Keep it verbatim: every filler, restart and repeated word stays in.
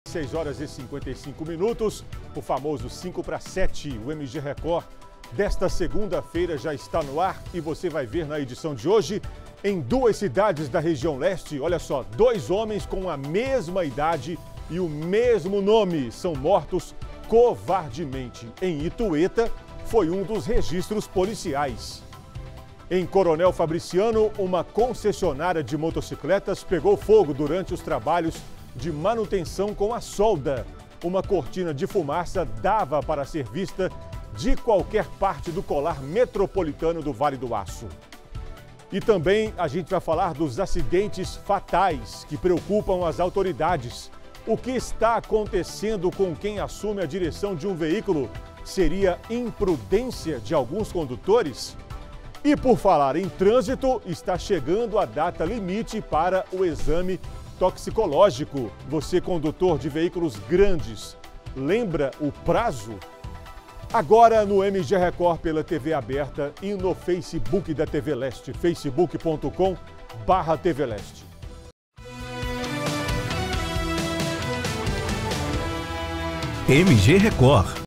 seis horas e cinquenta e cinco minutos, o famoso cinco para sete, o M G Record desta segunda-feira já está no ar e você vai ver na edição de hoje, em duas cidades da região leste, olha só, dois homens com a mesma idade e o mesmo nome são mortos covardemente. Em Itueta, foi um dos registros policiais. Em Coronel Fabriciano, uma concessionária de motocicletas pegou fogo durante os trabalhos de manutenção com a solda. Uma cortina de fumaça dava para ser vista de qualquer parte do colar metropolitano do Vale do Aço. E também a gente vai falar dos acidentes fatais que preocupam as autoridades. O que está acontecendo com quem assume a direção de um veículo? Seria imprudência de alguns condutores? E por falar em trânsito, está chegando a data limite para o exame toxicológico. Você, condutor de veículos grandes, lembra o prazo? Agora no M G Record pela T V aberta e no Facebook da T V Leste, facebook ponto com barra T V Leste. M G Record.